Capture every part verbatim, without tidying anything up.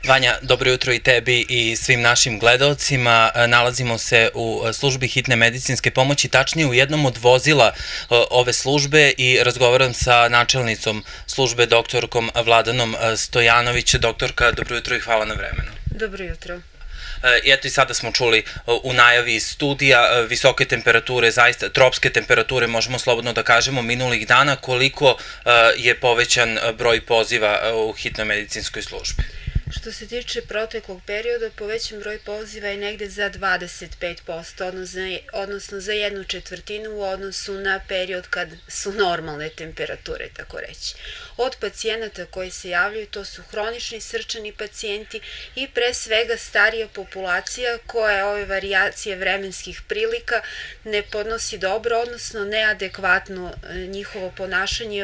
Vanja, dobro jutro i tebi i svim našim gledaocima. Nalazimo se u službi hitne medicinske pomoći, tačnije u jednom od vozila ove službe i razgovaram sa načelnicom službe, doktorkom Vladanom Stojanović. Doktorka, dobro jutro i hvala na vremenu. Dobro jutro. I eto i sada smo čuli u najavi studija visoke temperature, zaista tropske temperature, možemo slobodno da kažemo, minulih dana. Koliko je povećan broj poziva u hitnoj medicinskoj službi? Što se tiče proteklog perioda, povećan broj poziva je negde za dvadeset pet posto, odnosno za jednu četvrtinu u odnosu na period kad su normalne temperature, tako reći. Od pacijenata koji se javljaju, to su hronični srčani pacijenti i pre svega starija populacija koja ove varijacije vremenskih prilika ne podnosi dobro, odnosno neadekvatno njihovo ponašanje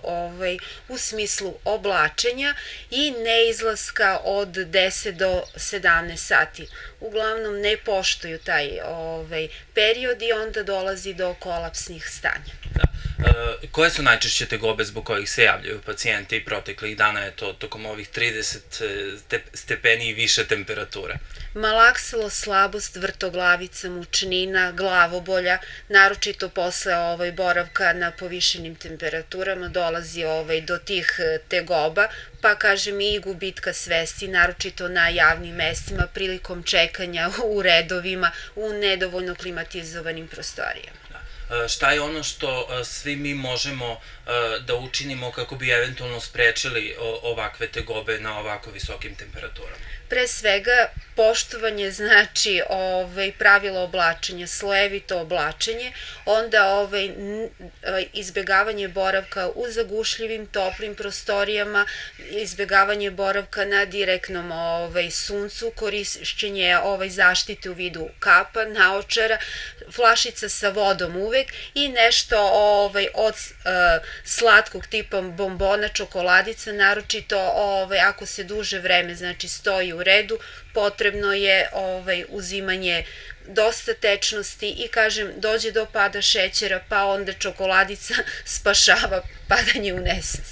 u smislu oblačenja i neizlaska od deset do sedamnaest sati. Uglavnom ne poštuju taj period i onda dolazi do kolapsnih stanja. Koje su najčešće tegobe zbog kojih se javljaju pacijenti proteklih dana, je to tokom ovih trideset stepeni i više temperature? Malaksalo, slabost, vrtoglavica, mučnina, glavobolja, naročito posle boravka na povišenim temperaturama dolazi do tih tegoba, pa kažem i gubitka svesti, naročito na javnim mestima, prilikom čekanja u redovima, u nedovoljno klimatizovanim prostorijama. Šta je ono što svi mi možemo da učinimo kako bi eventualno sprečili ovakve tegobe na ovako visokim temperaturama? Pre svega, poštovanje znači pravilo oblačenja, slojevito oblačenje, onda izbjegavanje boravka u zagušljivim, toplim prostorijama, izbjegavanje boravka na direktnom suncu, korišćenje zaštite u vidu kapa, naočara, flašica sa vodom uvek i nešto od slatkog tipa bombona, čokoladica, naročito ako se duže vreme znači stoji u redu, potrebno je uzimanje dosta tečnosti i kažem dođe do pada šećera pa onda čokoladica spašava padanje u nesvest.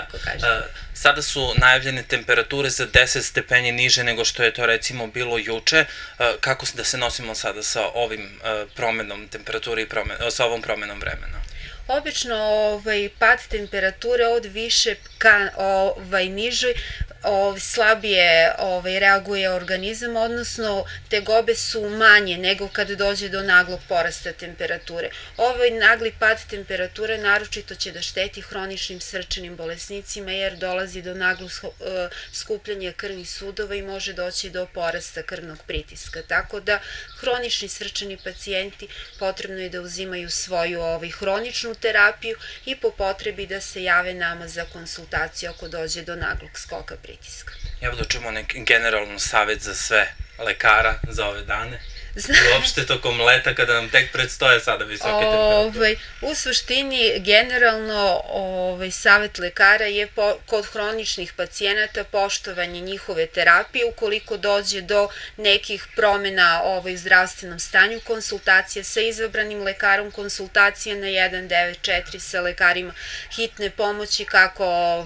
Sada su najavljene temperature za deset stepeni niže nego što je to recimo bilo juče. Kako da se nosimo sada sa ovim promenom temperature i sa ovom promenom vremena? Obično pad temperature od više ka nižoj slabije reaguje organizam, odnosno tegobe su manje nego kad dođe do naglog porasta temperature. Ovaj nagli pad temperature naročito će da šteti hroničnim srčanim bolesnicima jer dolazi do naglog skupljanja krvnih sudova i može doći do porasta krvnog pritiska. Tako da hronični srčani pacijenti potrebno je da uzimaju svoju hroničnu terapiju i po potrebi da se jave nama za konsultaciju ako dođe do naglog skoka pritiska. Evo da čujemo neki generalno savjet za sve lekara za ove dane i uopšte tokom leta kada nam tek predstoje sada visoke temperature. U suštini generalno savjet lekara je kod hroničnih pacijenata poštovanje njihove terapije. Ukoliko dođe do nekih promjena u zdravstvenom stanju, konsultacija sa izabranim lekarom, konsultacija na jedan devet četiri sa lekarima hitne pomoći kako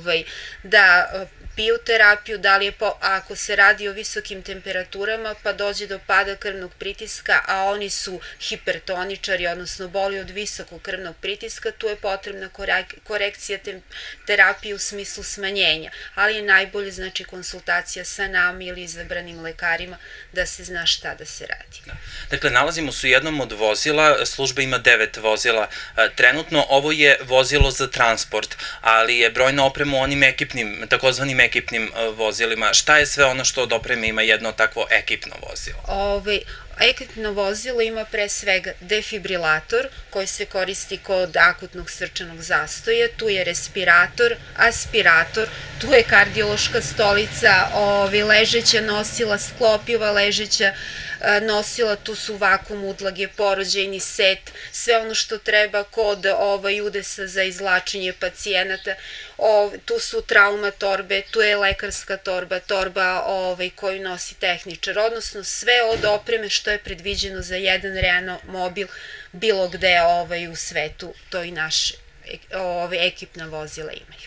da piju terapiju, da li je, ako se radi o visokim temperaturama pa dođe do pada krvnog pritiska, a oni su hipertoničari, odnosno boli od visokog krvnog pritiska, tu je potrebna korekcija terapije u smislu smanjenja, ali je najbolje znači konsultacija sa nama ili izabranim lekarima da se zna šta da se radi. Dakle, nalazimo se u jednom od vozila, služba ima devet vozila trenutno, ovo je vozilo za transport, ali je brojna oprema u onim ekipnim, takozvanim ekipnim vozilima. Šta je sve ono što od opreme ima jedno takvo ekipno vozilo? Ekipno vozilo ima pre svega defibrilator koji se koristi kod akutnog srčanog zastoja, tu je respirator, aspirator, tu je kardiološka stolica, ležeća nosila, sklopiva ležeća nosila, tu su vakum udlage, porođajni set, sve ono što treba kod udesa za izvlačenje pacijenata, tu su trauma torbe, tu je lekarska torba, torba koju nosi tehničar, odnosno sve od opreme što je predviđeno za jedan reanomobil bilo gde u svetu, to i naše ekipna vozila imaju.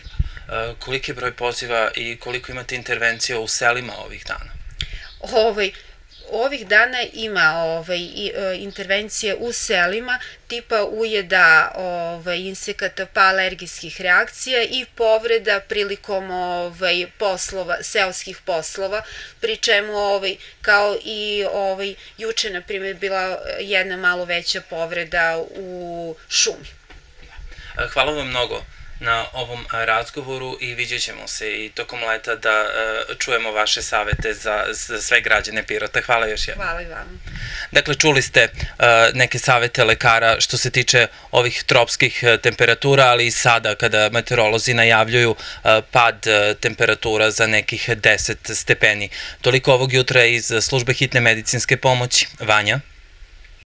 Koliki je broj poziva i koliko imate intervencija u selima ovih dana? Ovaj, ovih dana ima ovaj, intervencije u selima, tipa ujeda ovaj, insekata pa alergijskih reakcija i povreda prilikom ovaj, poslova, seoskih poslova, pri čemu ovaj, kao i ovaj, juče, na primjer, bila jedna malo veća povreda u šumi. Hvala vam mnogo na ovom razgovoru i vidjet ćemo se i tokom leta da čujemo vaše savete za sve građane Pirota. Hvala još jednom. Hvala i vam. Dakle, čuli ste neke savete lekara što se tiče ovih tropskih temperatura, ali i sada kada meteorolozi najavljuju pad temperatura za nekih deset stepeni. Toliko ovog jutra iz službe hitne medicinske pomoći. Vanja?